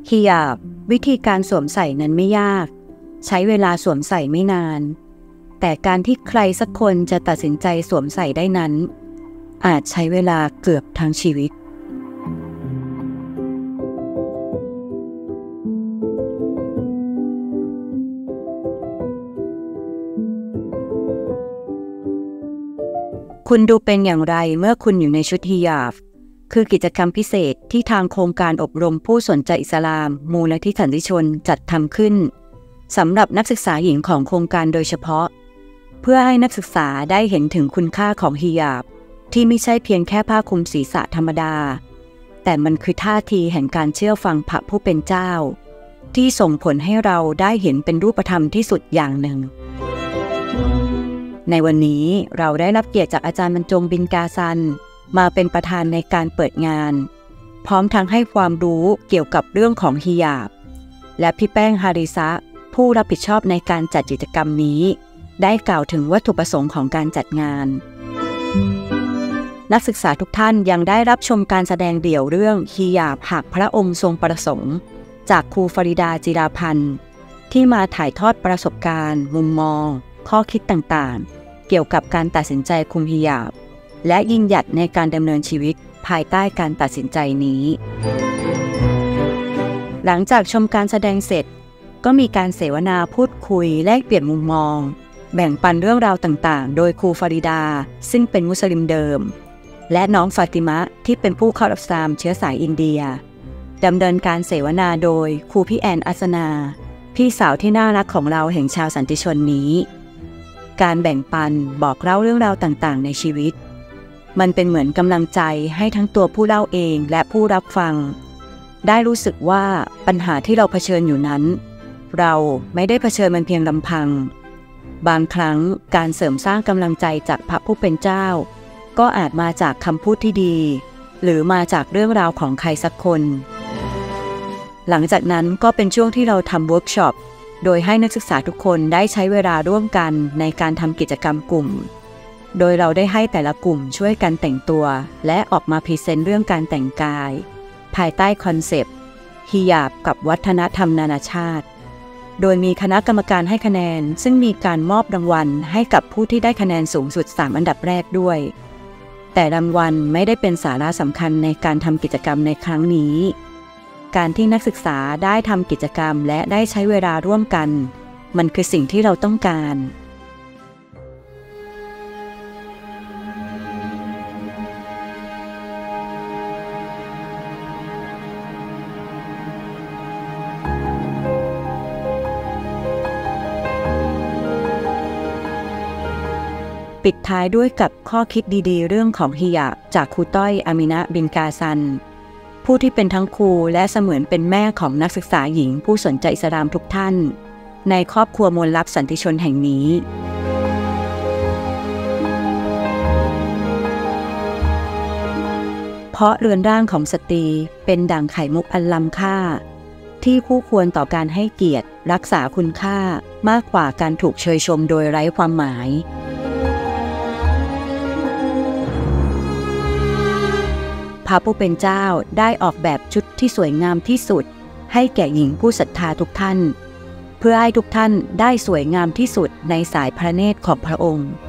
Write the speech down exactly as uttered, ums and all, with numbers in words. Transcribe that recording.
ฮิญาบวิธีการสวมใส่นั้นไม่ยากใช้เวลาสวมใส่ไม่นานแต่การที่ใครสักคนจะตัดสินใจสวมใส่ได้นั้นอาจใช้เวลาเกือบทั้งชีวิตคุณดูเป็นอย่างไรเมื่อคุณอยู่ในชุดฮิญาบคือกิจกรรมพิเศษที่ทางโครงการอบรมผู้สนใจอิสลามมูลนิธิสันติชนจัดทำขึ้นสำหรับนักศึกษาหญิงของโครงการโดยเฉพาะเพื่อให้นักศึกษาได้เห็นถึงคุณค่าของฮิญาบที่ไม่ใช่เพียงแค่ผ้าคลุมศีรษะธรรมดาแต่มันคือท่าทีแห่งการเชื่อฟังพระผู้เป็นเจ้าที่ส่งผลให้เราได้เห็นเป็นรูปธรรมที่สุดอย่างหนึ่งในวันนี้เราได้รับเกียรติจากอาจารย์บรรจงบินกาซันมาเป็นประธานในการเปิดงานพร้อมทั้งให้ความรู้เกี่ยวกับเรื่องของฮิญาบและพี่แป้งฮาริซะผู้รับผิดชอบในการจัดกิจกรรมนี้ได้กล่าวถึงวัตถุประสงค์ของการจัดงานนักศึกษาทุกท่านยังได้รับชมการแสดงเดี่ยวเรื่องฮิญาบหากพระองค์ทรงประสงค์จากครูฟาริดาจิราพันธ์ที่มาถ่ายทอดประสบการณ์มุมมองข้อคิดต่างๆเกี่ยวกับการตัดสินใจคุมฮิญาบและยืนหยัดในการดำเนินชีวิตภายใต้การตัดสินใจนี้หลังจากชมการแสดงเสร็จก็มีการเสวนาพูดคุยแลกเปลี่ยนมุมมองแบ่งปันเรื่องราวต่างๆโดยครูฟาริดาซึ่งเป็นมุสลิมเดิมและน้องฟาติมะที่เป็นผู้เข้ารับอิสลามเชื้อสายอินเดียดำเนินการเสวนาโดยครูพี่แอนอัสนาพี่สาวที่น่ารักของเราแห่งชาวสันติชนนี้การแบ่งปันบอกเล่าเรื่องราวต่างๆในชีวิตมันเป็นเหมือนกำลังใจให้ทั้งตัวผู้เล่าเองและผู้รับฟังได้รู้สึกว่าปัญหาที่เราเผชิญอยู่นั้นเราไม่ได้เผชิญมันเพียงลำพังบางครั้งการเสริมสร้างกำลังใจจากพระผู้เป็นเจ้าก็อาจมาจากคำพูดที่ดีหรือมาจากเรื่องราวของใครสักคนหลังจากนั้นก็เป็นช่วงที่เราทำเวิร์กช็อปโดยให้นักศึกษาทุกคนได้ใช้เวลาร่วมกันในการทำกิจกรรมกลุ่มโดยเราได้ให้แต่ละกลุ่มช่วยกันแต่งตัวและออกมาพรีเซนต์เรื่องการแต่งกายภายใต้คอนเซปต์ฮิญาบกับวัฒนธรรมนานาชาติโดยมีคณะกรรมการให้คะแนนซึ่งมีการมอบรางวัลให้กับผู้ที่ได้คะแนนสูงสุดสามอันดับแรกด้วยแต่รางวัลไม่ได้เป็นสาระสำคัญในการทำกิจกรรมในครั้งนี้การที่นักศึกษาได้ทำกิจกรรมและได้ใช้เวลาร่วมกันมันคือสิ่งที่เราต้องการปิดท้ายด้วยกับข้อคิดดีๆเรื่องของฮิญาบจากครูต้อยอามินะบินกาซันผู้ที่เป็นทั้งครูและเสมือนเป็นแม่ของนักศึกษาหญิงผู้สนใจอิสลามทุกท่านในครอบครัวมวลลับสันติชนแห่งนี้เพราะเรือนร่างของสตรีเป็นดั่งไข่มุกอันล้ำค่าที่คู่ควรต่อการให้เกียรติรักษาคุณค่ามากกว่าการถูกเชยชมโดยไร้ความหมายพระผู้เป็นเจ้าได้ออกแบบชุดที่สวยงามที่สุดให้แก่หญิงผู้ศรัทธาทุกท่านเพื่อให้ทุกท่านได้สวยงามที่สุดในสายพระเนตรของพระองค์